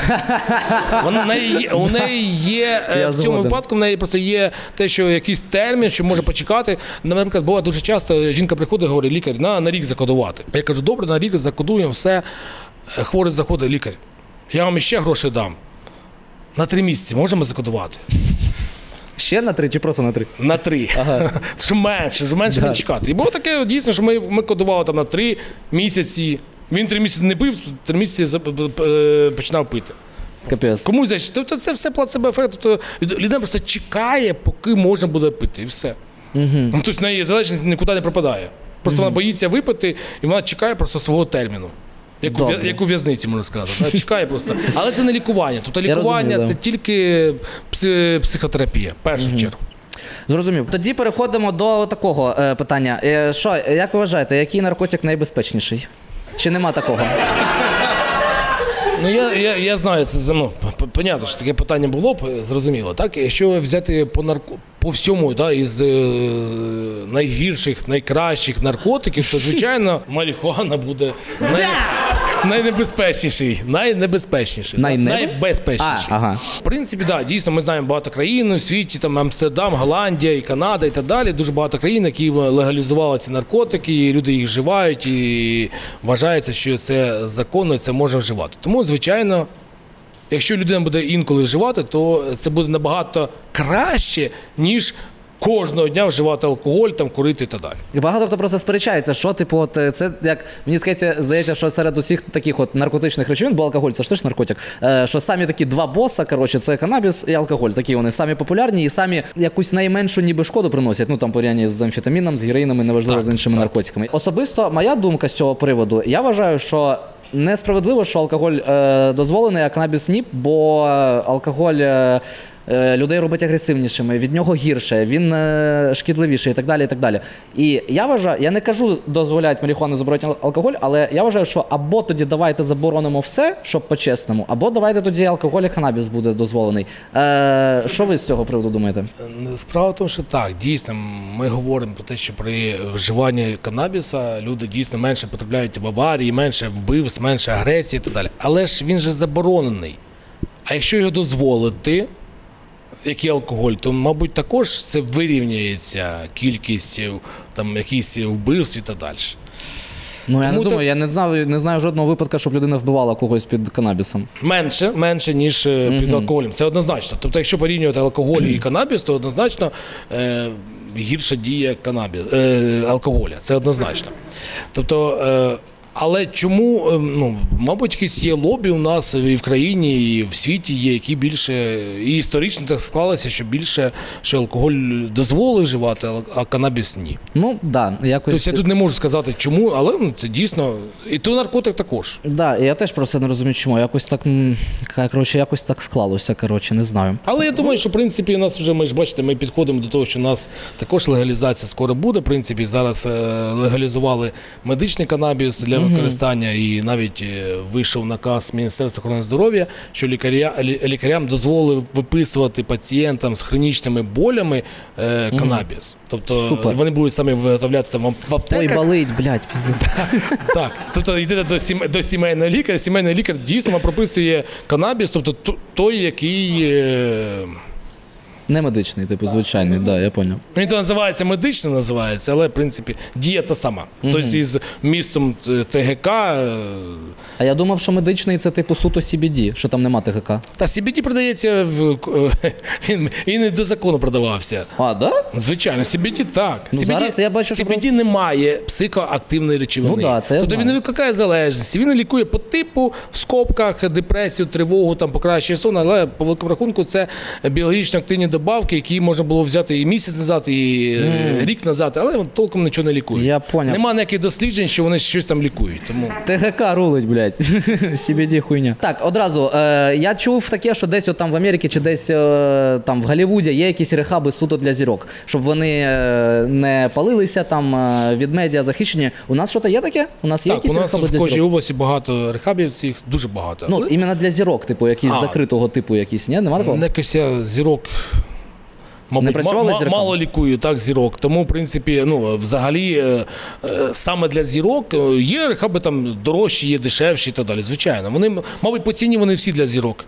У неї є, Я в цьому згоден. випадку, в неї просто є те, що якийсь термін, що може почекати. Наприклад, буває дуже часто, жінка приходить і говорить, лікар, на рік закодувати. Я кажу, добре, на рік закодуємо, все. Хворий заходить, лікар, я вам ще гроші дам. На 3 місяці можемо закодувати? ще на 3 чи просто на 3? На 3. Що менше не чекати. І було таке дійсно, що ми кодували там на 3 місяці. Він 3 місяці не пив, 3 місяці починав пити. Капець. Комусь зайшли. Тобто це все плацебо-ефект. Тобто людина просто чекає, поки можна буде пити, і все. Ну, тобто в неї залежність нікуди не пропадає. Просто вона боїться випити, і вона чекає просто свого терміну. Як у в'язниці, можна сказати. Вона чекає просто. Але це не лікування. Тобто лікування розумію, це тільки психотерапія, в першу чергу. Зрозумів. Тоді переходимо до такого питання. Що, як ви вважаєте, який наркотик найбезпечніший? Чи нема такого? Ну, я знаю, це понятно, що таке питання було б, зрозуміло. Так? Якщо взяти по всьому, да, із найгірших, найкращих наркотиків, то, звичайно, марихуана буде найнебезпечніший. Найнебезпечніший. Ага. В принципі, да, дійсно, ми знаємо багато країн у світі, там Амстердам, Голландія, і Канада і так далі. Дуже багато країн, які легалізували ці наркотики, і люди їх вживають, і вважається, що це законно, і це можна вживати. Тому, звичайно, якщо людина буде інколи вживати, то це буде набагато краще, ніж кожного дня вживати алкоголь, там, курити і так далі. І багато хто просто сперечається, що, типу, от це, як, мені здається, що серед усіх таких от наркотичних речовин, бо алкоголь, це ж теж наркотик, що самі такі 2 боса, коротше, це канабіс і алкоголь. Такі вони самі популярні і самі якусь найменшу ніби шкоду приносять, ну, там, порівняно з амфетаміном, з героїном і неважливо з іншими наркотиками. Особисто, моя думка з цього приводу, я вважаю, що несправедливо, що алкоголь дозволений, а канабіс ні, бо алкоголь людей робить агресивнішими, від нього гірше, він шкідливіший і так далі, і так далі. І я вважаю, я не кажу, дозволяють марихуану, заборонять алкоголь, але я вважаю, що або тоді давайте заборонимо все, щоб по-чесному, або давайте тоді алкоголь і канабіс буде дозволений. Що ви з цього приводу думаєте? Справа в тому, що так, дійсно, ми говоримо про те, що при вживанні канабіса люди дійсно менше потрапляють в аварії, менше вбивств, менше агресії і так далі. Але ж він же заборонений. А якщо його дозволити, як і алкоголь, то, мабуть, також це вирівняється кількість там, якихось вбивств і так далі. Ну, я не думаю, я не знаю жодного випадку, щоб людина вбивала когось під канабісом. Менше, ніж під алкоголем. Це однозначно. Тобто, якщо порівнювати алкоголь і канабіс, то однозначно гірша дія алкоголя. Це однозначно. Тобто, але чому, мабуть, якісь є лобі у нас і в країні, і в світі є, які більше, і історично так склалося, що більше, що алкоголь дозволив вживати, а канабіс ні. Ну, да, якось... Тобто я тут не можу сказати чому, але це дійсно, і то наркотик також. Да, і я теж просто не розумію, чому. Якось так склалося, не знаю. Але я думаю, що, в принципі, у нас вже, ми ж бачите, ми підходимо до того, що у нас також легалізація скоро буде. В принципі, зараз легалізували медичний канабіс для використання, і навіть вийшов наказ Міністерства охорони здоров'я, що лікарям дозволили виписувати пацієнтам з хронічними болями канабіс. Тобто Супер. Вони будуть самі виготовляти там в аптеках. Ой, болить, блядь, піздець. Так, тобто йдете до сімейного лікаря, сімейний лікар дійсно вам прописує канабіс, тобто той, який... Не медичний, типу, звичайний, да, я поняв. Він то називається медичний, але, в принципі, дія та сама. Тобто із вмістом ТГК... А я думав, що медичний – це, типу, суто CBD, що там нема ТГК. Та CBD продається, він і до закону продавався. А, да? Звичайно, CBD так. Ну, зараз я бачу, що... CBD не має психоактивної речовини. Ну, да, це я тобто знаю. Він не викликає залежність, він лікує по типу, в скобках, депресію, тривогу, там, покращує сон, але по великому рахунку це біологічно активні добавки, які можна було взяти і місяць назад, і рік назад, але толком нічого не лікують. Я поняв. Нема ніяких досліджень, що вони щось там лікують. Тому... ТГК рулить, блядь. CBD хуйня. Так, одразу, я чув таке, що десь там в Америці чи десь там в Голлівуді є якісь рехаби суто для зірок, щоб вони не палилися там від медіа захищені. У нас що-то є таке? У нас є якісь рехаби для зірок? У кожній області багато рехабів, цих дуже багато. Ну, іменно для зірок, типу, якісь закритого типу якісь, ні? Нема такого? Якось зірок... мабуть, Не працювали з зірками? мало лікують так зірок. Тому, в принципі, ну, взагалі, саме для зірок є рехаби там дорожчі, є дешевші і так далі. Звичайно. Вони, мабуть, по ціні вони всі для зірок.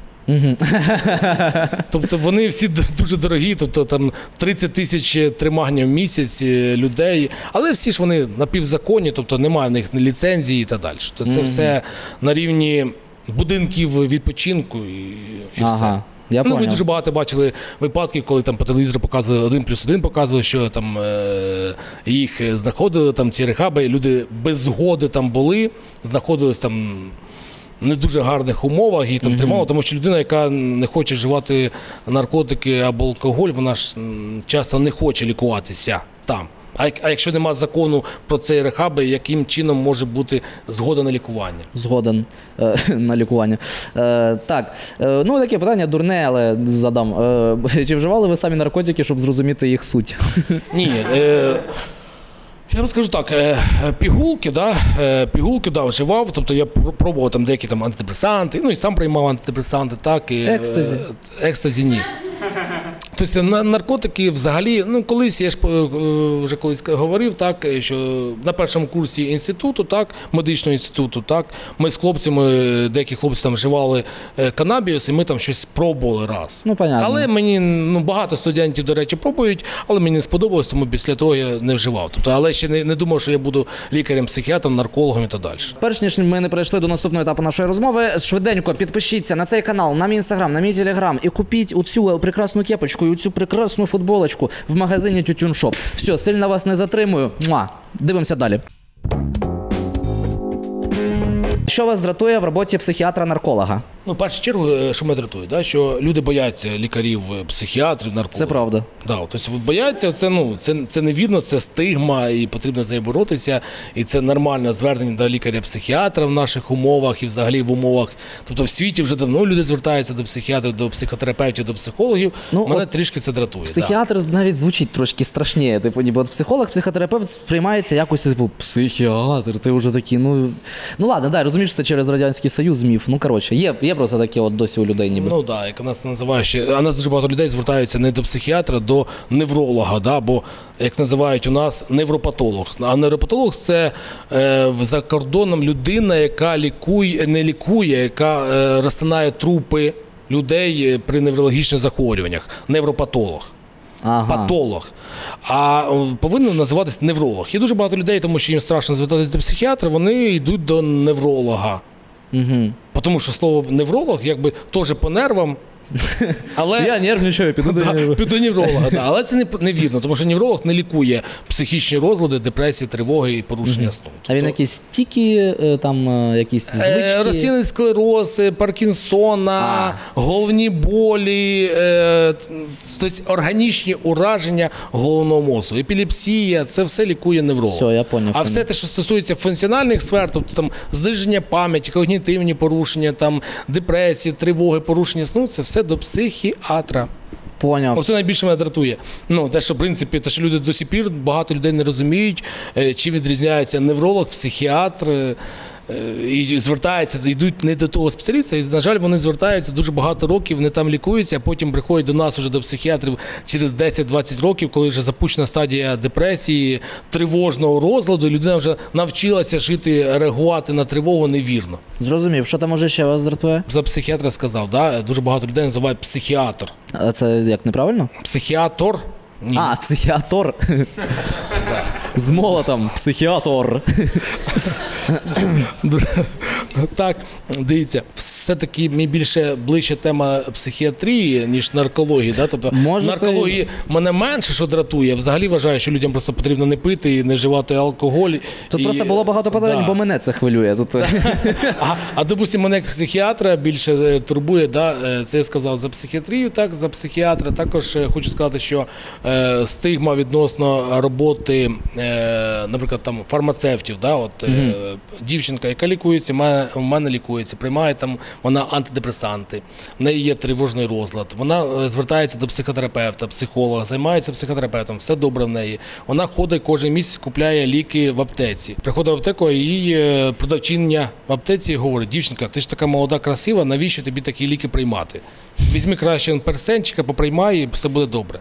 Тобто вони всі дуже дорогі, тобто там 30 тисяч тримання в місяць людей, але всі ж вони напівзаконні, тобто немає в них ліцензії і так далі. Тобто це все на рівні будинків відпочинку і все. Я Ну, ви понял. дуже багато бачили випадків, коли там по телевізору показували 1+1, показували, що там їх знаходили, там ці рехаби, люди без згоди там були, знаходились там в не дуже гарних умовах і там тримали, тому що людина, яка не хоче вживати наркотики або алкоголь, вона ж часто не хоче лікуватися там. А якщо нема закону про цей рехаб, яким чином може бути згода на лікування? Згоден на лікування. Так, ну таке питання дурне, але задам. Чи вживали ви самі наркотики, щоб зрозуміти їх суть? Ні. Я вам скажу так, пігулки, вживав, тобто я пробував там деякі там антидепресанти, ну і сам приймав антидепресанти, так. І, Екстазі? Екстазі ні. Тобто наркотики взагалі, ну колись, я ж вже колись говорив, так, що на першому курсі інституту, так, медичного інституту, так, ми з хлопцями, деякі хлопці там вживали канабіс, і ми там щось пробували раз. Ну, понятно. Але мені, ну, багато студентів, до речі, пробують, але мені не сподобалось, тому після того я не вживав. Тобто, але ще не думав, що я буду лікарем, психіатром, наркологом і так далі. Перш ніж ми не перейшли до наступного етапу нашої розмови, швиденько підпишіться на цей канал, на мій інстаграм, на мій телеграм і купіть оцю прекрасну кепочку і оцю прекрасну футболочку в магазині Тютюн Шоп. Все, сильно вас не затримую. Муа. Дивимося далі. Що вас дратує в роботі психіатра-нарколога? Ну, в першу чергу, що мене дратує, да? Що люди бояться лікарів, психіатрів, наркологів. Це правда. Да, тобто бояться, це невірно, це стигма, і потрібно з нею боротися. І це нормальне звернення до лікаря-психіатра в наших умовах і взагалі в умовах. Тобто в світі вже давно люди звертаються до психіатрів, до психотерапевтів, до психологів. Ну, мене трішки це дратує. Психіатр навіть звучить трошки страшніше. Типу, ніби от психолог, психотерапевт сприймається якось, типу, психіатр, ти вже такий, ну ладно, да, розумієш, це через Радянський Союз міф. Ну, коротше, є просто таке от досі у людей ніби. Ну так, да, як нас називає ще, а нас дуже багато людей звертаються не до психіатра, до невролога, да, бо, як називають у нас, невропатолог. А невропатолог – це за кордоном людина, яка не лікує, яка розтинає трупи людей при неврологічних захворюваннях. Невропатолог. Ага. Патолог. А повинен називатись невролог. Є дуже багато людей, тому що їм страшно звертатися до психіатра, вони йдуть до невролога. Угу. Тому що слово невролог, якби теж по нервам, але... Я нервничаю, піду до нерву. Піду невролога, да. Але це невірно, тому що невролог не лікує психічні розлади, депресії, тривоги і порушення сну. А він якісь тіки, там якісь звички? Розсіяний склероз, Паркінсона, головні болі, тобто органічні ураження головного мозку, епілепсія, це все лікує невролог. Все, я поняв. А все те, що стосується функціональних сфер, тобто там зниження пам'яті, когнітивні порушення, там депресії, тривоги, порушення сну, це все до психіатра. Поняв. Оце найбільше мене дратує. Ну, те, що, в принципі, те, що люди до сих пір, багато людей не розуміють, чим відрізняється невролог, психіатр, і звертаються, йдуть не до того спеціаліста, і, на жаль, вони звертаються дуже багато років, вони там лікуються, а потім приходять до нас уже до психіатрів через 10-20 років, коли вже запущена стадія депресії, тривожного розладу, і людина вже навчилася жити, реагувати на тривогу невірно. Зрозумів. Що там може ще вас дратує? За психіатра сказав, да? Дуже багато людей називають психіатр. А це як, неправильно? Психіатр? Ні. А, психіатор. З молотом. Психіатор. Так, дивіться, все-таки мені більше ближче тема психіатрії, ніж наркології. Да? Тобто наркології мене менше, що дратує. Взагалі вважаю, що людям просто потрібно не пити і не вживати алкоголь. Тут просто було багато питань, бо мене це хвилює. Тут... А допустим, мене як психіатра більше турбує, да? Це я сказав за психіатрію, так, за психіатра. Також хочу сказати, що стигма відносно роботи, наприклад, там фармацевтів, да? От, дівчинка, яка лікується, в мене лікується, приймає там вона антидепресанти, в неї є тривожний розлад, вона звертається до психотерапевта, психолога, займається психотерапевтом, все добре в неї. Вона ходить кожен місяць, купляє ліки в аптеці. Приходить в аптеку, і їй продавчиня в аптеці говорить: дівчинка, ти ж така молода, красива, навіщо тобі такі ліки приймати? Візьми краще персенчика, поприймай, і все буде добре.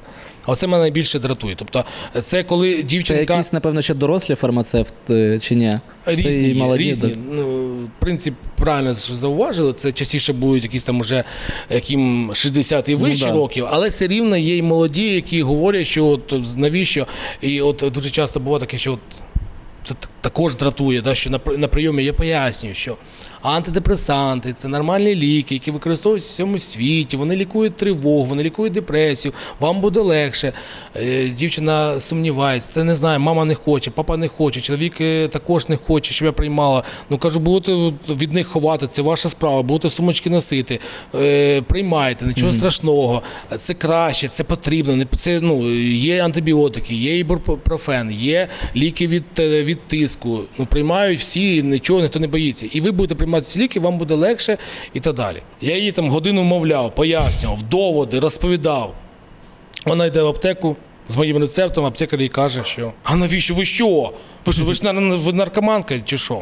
А оце мене найбільше дратує. Тобто, це коли Це дівчинка... якісь, напевно, ще дорослі фармацевти, чи ні? Це Різні, і молоді, різні. так? Ну, в принципі, правильно зауважили, це частіше будуть якісь там уже яким 60 і вище років, але все рівно є й молоді, які говорять, що от навіщо, і от дуже часто буває таке, що от це також дратує, да, що на прийомі я пояснюю, що антидепресанти – це нормальні ліки, які використовуються в всьому світі, вони лікують тривогу, вони лікують депресію, вам буде легше. Дівчина сумнівається, це не знаю, мама не хоче, папа не хоче, чоловік також не хоче, щоб я приймала. Ну, кажу, будете від них ховати, це ваша справа, будете сумочки носити, приймайте, нічого страшного, це краще, це потрібно, це, ну, є антибіотики, є ібупрофен, є ліки від тиску, ну, приймають всі, нічого, ніхто не боїться. І ви будете приймати ці ліки, вам буде легше і так далі. Я її там годину вмовляв, пояснював, доводи, розповідав. Вона йде в аптеку з моїм рецептом, аптекар їй каже, що «А навіщо? Ви що? Ви ж наркоманка чи що?»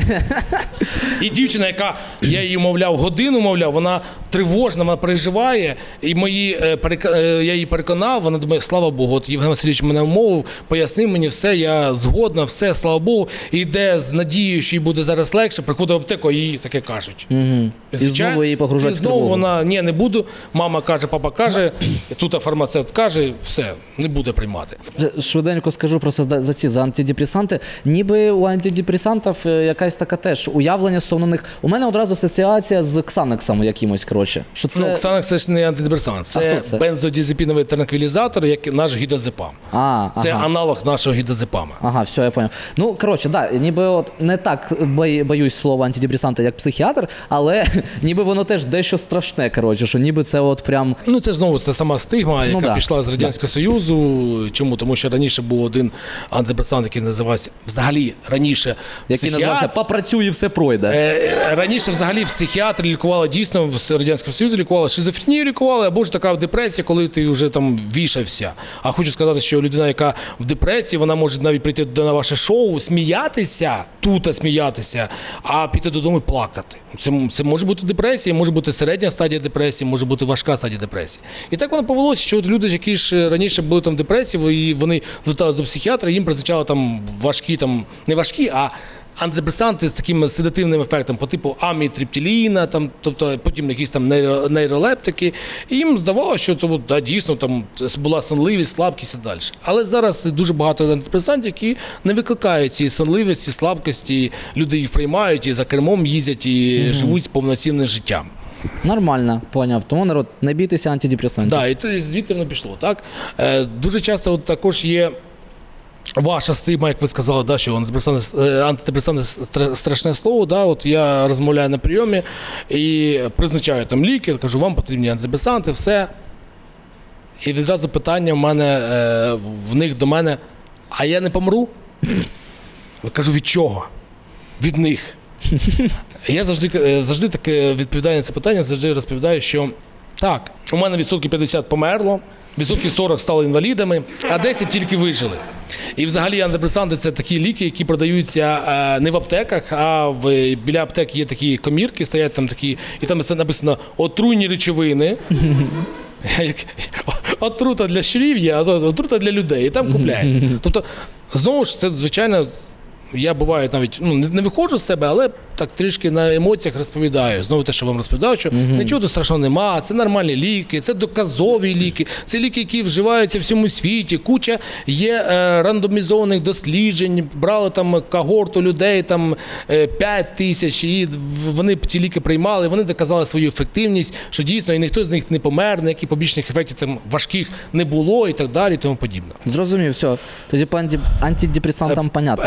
І дівчина, я її годину мовляв, вона тривожна, вона переживає, і я її переконав, вона думає, слава Богу, от Євген Васильович мене вмовив, пояснив мені все, я згодна, все, слава Богу, і йде з надією, що їй буде зараз легше, приходить в аптеку, а їй таке кажуть. І знову її погружать в тривогу. І знову вона, ні, не буду, мама каже, папа каже, тут фармацевт каже, все, не буде приймати. Швиденько скажу просто за антидепресанти. Ніби у антидепресантів якась така теж уявлення стосовно них. У мене одразу асоціація з ксанексом якимось, коротше. Що це... Ну, ксанекс – це ж не антидепресант, це бензодіазепіновий транквілізатор, як наш гідазепам. Це аналог нашого гідазепама. Ага, все, я поняв. Ну, коротше, да, ніби от не так боюсь слова антидепресанти, як психіатр, але ніби воно теж дещо страшне, коротше, що ніби це от прям... Ну, це знову це сама стигма, яка пішла з Радянського Союзу. Чому? Тому що раніше був один антидепресант, який називався взагалі раніше який називався «Попрацюй і все пройде». Раніше взагалі психіатри лікували дійсно, в Радянському Союзі лікували шизофренію, лікували, або ж така депресія, коли ти вже там вішався. А хочу сказати, що людина, яка в депресії, вона може навіть прийти на ваше шоу, сміятися, сміятися, а піти додому і плакати. Це може бути депресія, може бути середня стадія депресії, може бути важка стадія депресії. І так воно повелося, що от люди, які ж раніше були там в депресії, і вони зверталися до психіатра, їм призначали там важкі, там не важкі, а антидепресанти з таким седативним ефектом по типу амітриптиліна, там, тобто потім якісь там нейролептики. І їм здавалося, що це да, дійсно там була сонливість, слабкість і далі. Але зараз дуже багато антидепресантів, які не викликають ці сонливості, слабкості, люди їх приймають і за кермом їздять і живуть повноцінним життям. Нормально, поняв. Тому, народ, не бійтеся антидепресантів. Так, і звідти воно пішло. Так? Дуже часто от також є ваша стигма, як ви сказали, да, що антидепресанти – страшне слово. Да, от я розмовляю на прийомі і призначаю там ліки, кажу, вам потрібні антидепресанти, все. І відразу питання в них до мене, а я не помру? Я кажу, від чого? Від них. Я завжди так відповідаю на це питання, завжди розповідаю, що так, у мене 50% померло, 40% стали інвалідами, а 10% тільки вижили. І взагалі антидепресанти – це такі ліки, які продаються не в аптеках, а біля аптек є такі комірки, стоять там такі, і там написано «отруйні речовини». Отрута для щурів є, а отрута для людей, і там купляєте. Тобто, знову ж, це, звичайно, я буваю навіть, не виходжу з себе, але так трішки на емоціях розповідаю. Знову те, що вам розповідав, що нічого тут страшного нема, це нормальні ліки, це доказові ліки, це ліки, які вживаються в всьому світі, куча є рандомізованих досліджень, брали там когорту людей, там 5 тисяч, і вони ці ліки приймали, вони доказали свою ефективність, що дійсно і ніхто з них не помер, ніяких побічних ефектів там важких не було і так далі, і тому подібне. Зрозумів, все. Тоді по антидепресантам понятно.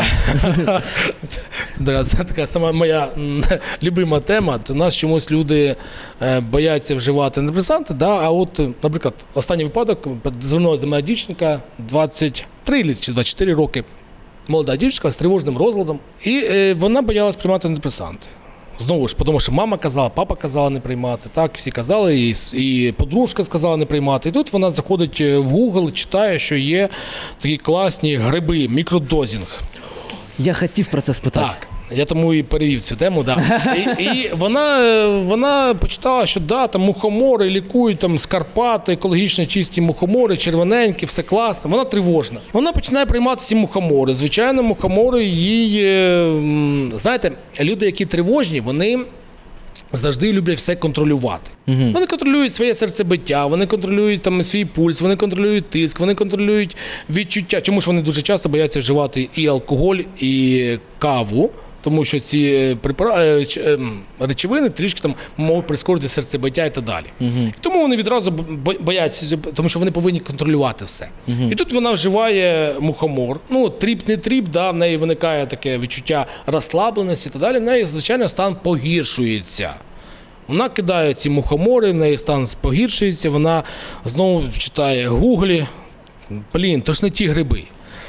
Це така сама моя любима тема. У нас чомусь люди бояться вживати антидепресанти, а от, наприклад, останній випадок, звернулася до мене дівчинка, 23 чи 24 роки, молода дівчинка з тривожним розладом, і вона боялась приймати антидепресанти. Знову ж, тому що мама казала, папа казала не приймати, так, всі казали, і подружка сказала не приймати. І тут вона заходить в Google, читає, що є такі класні гриби, мікродозінг. Я хотів про це спитати. Так. Я тому і перевів цю тему, да. І вона почитала, що да, там мухомори лікують, там з Карпат, екологічно чисті мухомори, червоненькі, все класно. Вона тривожна. Вона починає приймати ці мухомори. Звичайно, мухомори їй, знаєте, люди, які тривожні, вони завжди люблять все контролювати. Вони контролюють своє серцебиття, вони контролюють там свій пульс, вони контролюють тиск, вони контролюють відчуття. Чому ж вони дуже часто бояться вживати і алкоголь, і каву? Тому що ці речовини трішки там можуть прискорити серцебиття і так далі. І тому вони відразу бояться, тому що вони повинні контролювати все. І тут вона вживає мухомор. Ну, тріп не тріп, да, в неї виникає таке відчуття розслабленості і так далі. В неї, звичайно, стан погіршується. Вона кидає ці мухомори, в неї стан погіршується, вона знову читає гуглі. Блін, то ж не ті гриби.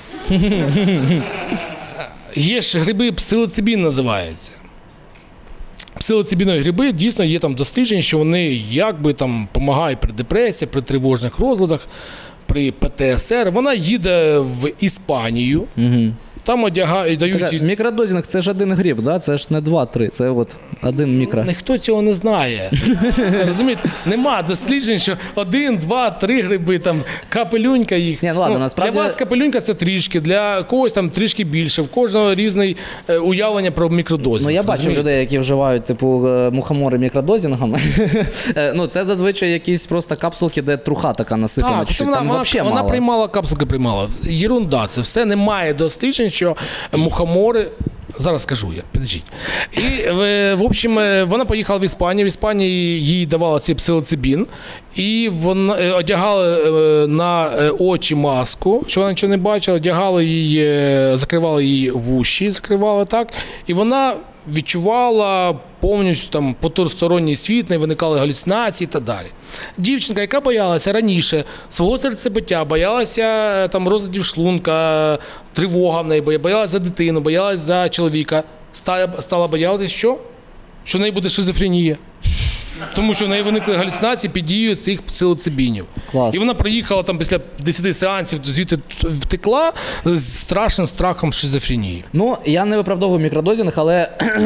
Є ж гриби, псилоцибін називається. Псилоцибінові гриби, дійсно, є там дослідження, що вони якби там допомагають при депресії, при тривожних розладах, при ПТСР. Вона їде в Іспанію, там одягають, дають... Так, мікродозінг – це ж один гриб, да? Це ж не 2-3, це от один мікро. Ніхто цього не знає. Розумієте, нема досліджень, що 1, 2, 3 гриби, там капелюнька їх. Ні, ну, ладно, насправді... Для вас капелюнька – це трішки, для когось там трішки більше, в кожного різне уявлення про мікродозінг. Ну, я бачив людей, які вживають, типу, мухомори мікродозінгом. Ну, це зазвичай якісь просто капсулки, де труха така насипана. Так, вона приймала капсулки, приймала. Єрунда, це все, немає досліджень, що мухомори, зараз скажу я, підождіть. І, в общем, вона поїхала в Іспанію, в Іспанії їй давали цей псилоцибін, і вона одягала на очі маску, що вона нічого не бачила, одягала її, закривала її вуші, закривала так, і вона відчувала повністю там потусторонній світ, не виникали галюцинації і так далі. Дівчинка, яка боялася раніше свого серцебиття, боялася там розладів шлунка, тривога в неї, боялася за дитину, боялася за чоловіка, стала боятися, що? Що в неї буде шизофренія. Тому що в неї виникли галюцинації під дією цих псилоцибінів. Клас. І вона приїхала там після 10 сеансів, звідти втекла з страшним страхом шизофренії. Ну, я не виправдовую мікродозінг, але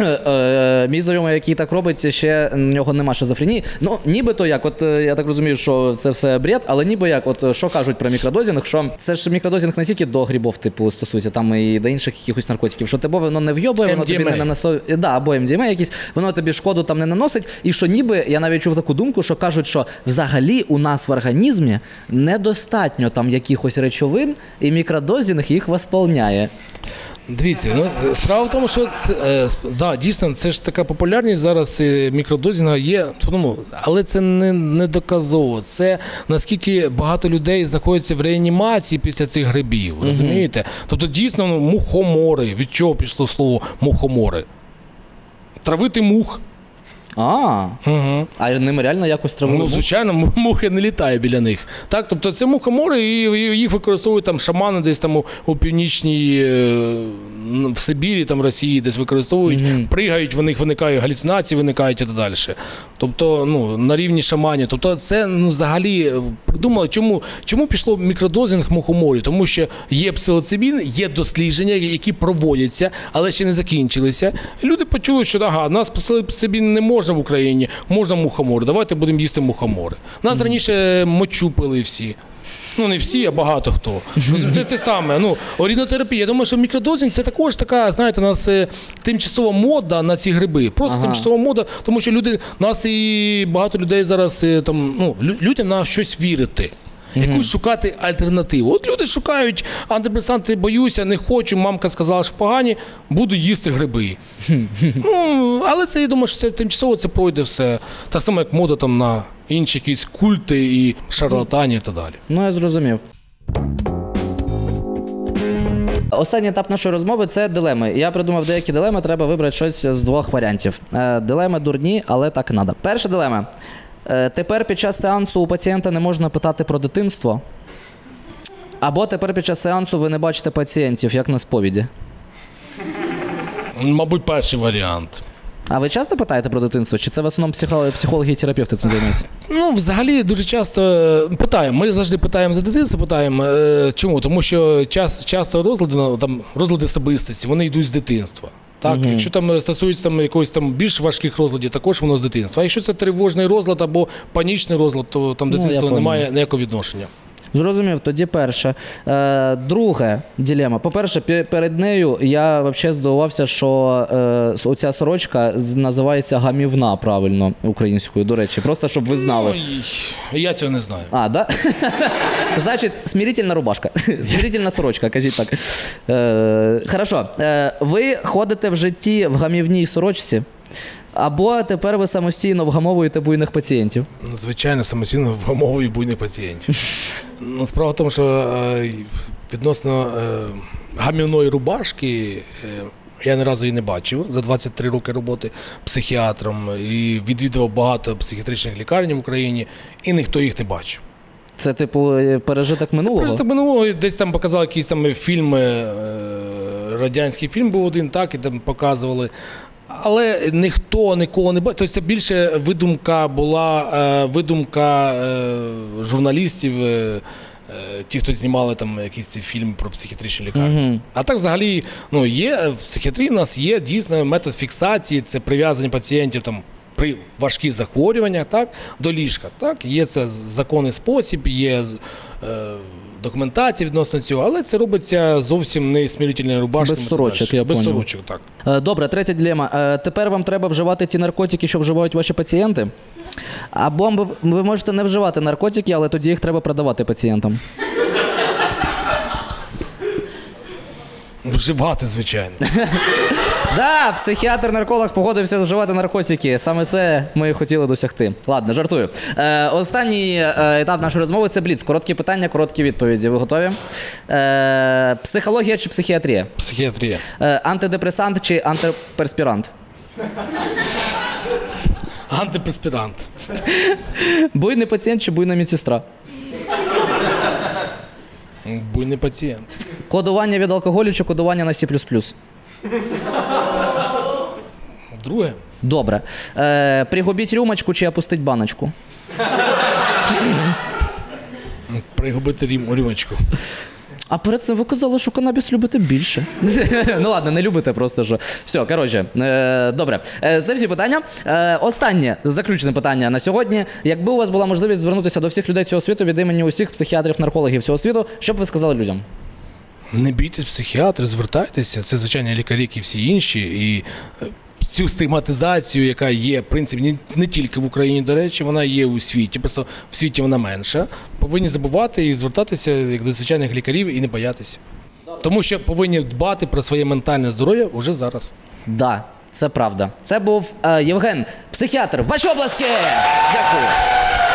мій знайомий, який так робить, ще в нього нема шизофренії. Ну, нібито як, от я так розумію, що це все бред, але ніби як, от що кажуть про мікродозінг, що це ж мікродозінг не тільки до грибів, типу, стосується, там і до інших якихось наркотиків, що тебе воно не вйобує, воно тобі не наносить, да, або МДМА якісь, воно тобі шкоду там не наносить, і що ніби, я навіть чув таку думку, що кажуть, що взагалі у нас в організмі недостатньо там якихось речовин, і мікродозінг їх восполняє. Дивіться, ну, справа в тому, що це, да, дійсно, це ж така популярність зараз мікродозінга є, але це не доказово. Це наскільки багато людей знаходяться в реанімації після цих грибів, розумієте? Тобто дійсно мухомори, від чого пішло слово мухомори? Травити мух. А ними реально якось травили? Ну, звичайно, мухи не літає біля них. Так, тобто це мухомори, і їх використовують там шамани десь там у північній, в Сибірі, там Росії десь використовують, пригають, в них виникають галюцинації, виникають і так далі. Тобто, ну, на рівні шаманів. Тобто це, ну, взагалі придумали, чому пішло мікродозінг мухоморів? Тому що є псилоцибін, є дослідження, які проводяться, але ще не закінчилися. Люди почули, що ага, нас псилоцибін не можна в Україні, можна мухомори, давайте будемо їсти мухомори. Нас раніше мочу пили всі. Ну, не всі, а багато хто. Те саме, ну, орінотерапія. Я думаю, що мікродозінг – це також така, знаєте, у нас тимчасова мода на ці гриби. Просто тимчасова мода, тому що нас і багато людей зараз, там, ну, людям на щось вірити. Якусь шукати альтернативу. От люди шукають антидепресанти, боюся, не хочу, мамка сказала, що погані, буду їсти гриби. Ну, але це, я думаю, що це тимчасово це пройде все. Так само, як мода там на інші якісь культи і шарлатані і так далі. Ну, я зрозумів. Останній етап нашої розмови – це дилеми. Я придумав деякі дилеми, треба вибрати щось з двох варіантів. Дилеми дурні, але так і треба. Перша дилема. Тепер під час сеансу у пацієнта не можна питати про дитинство. Або тепер під час сеансу ви не бачите пацієнтів, як на сповіді. Мабуть, перший варіант. А ви часто питаєте про дитинство? Чи це в основному психологи і терапевти цим займаються? Ну, взагалі, дуже часто питаємо. Ми завжди питаємо за дитинство, питаємо. Чому? Тому що часто розлади особистості, вони йдуть з дитинства. Так, якщо там стосується там якогось там більш важких розладів, також воно з дитинства. А якщо це тривожний розлад або панічний розлад, то там дитинство не має ніякого відношення. Зрозумів, тоді перше. Друге дилема. По-перше, перед нею я взагалі здивувався, що оця сорочка називається гамівна правильно українською, до речі. Просто, щоб ви знали. Ну, я цього не знаю. А, да? Значить, смирительна рубашка. Смирительна сорочка, кажіть так. Хорошо. Ви ходите в житті в гамівній сорочці? Або тепер ви самостійно вгамовуєте буйних пацієнтів? Ну, звичайно, самостійно вгамовую буйних пацієнтів. Ну, справа в тому, що відносно гамівної рубашки я ні разу її не бачив за 23 роки роботи психіатром і відвідував багато психіатричних лікарень в Україні, і ніхто їх не бачив. Це, типу, пережиток минулого? Це пережиток минулого. Десь там показали якісь там фільми, радянський фільм був один, так, і там показували. Але ніхто нікого не бачив. Тобто це більше видумка була, журналістів, ті, хто знімали там якийсь цей фільм про психіатричні лікарні. А так взагалі, ну, є, в психіатрії у нас є дійсно метод фіксації, це прив'язання пацієнтів там при важких захворюваннях, так, до ліжка. Так, є це законний спосіб, є документація відносно цього, але це робиться зовсім не смирительною рубашкою. Без сорочок, я без понял. сорочок, так. Добре, третя дилема. Тепер вам треба вживати ті наркотики, що вживають ваші пацієнти? Або ви можете не вживати наркотики, але тоді їх треба продавати пацієнтам. Вживати, звичайно. Да, психіатр-нарколог погодився вживати наркотики. Саме це ми хотіли досягти. Ладно, жартую. Останній етап нашої розмови – це бліц. Короткі питання, короткі відповіді. Ви готові? Психологія чи психіатрія? Психіатрія. Антидепресант чи антиперспірант? Антиперспірант. Буйний пацієнт чи буйна медсестра? Буйний пацієнт. Кодування від алкоголю чи кодування на C++? Друге. Добре. Пригубіть рюмочку чи опустить баночку? Пригубити рюмочку. А перед цим ви казали, що канабіс любите більше. Ну ладно, не любите просто, що. Все, коротше, добре. Це всі питання. Останнє, заключне питання на сьогодні. Якби у вас була можливість звернутися до всіх людей цього світу від імені усіх психіатрів-наркологів цього світу, що б ви сказали людям? Не бійтесь психіатри, звертайтеся. Це звичайні лікарі, як і всі інші. І цю стигматизацію, яка є, в принципі, не тільки в Україні, до речі, вона є у світі, просто в світі вона менша. Повинні забувати і звертатися як до звичайних лікарів і не боятися. Тому що повинні дбати про своє ментальне здоров'я вже зараз. Да, це правда. Це був Євген, психіатр. Ваші оплески! Дякую.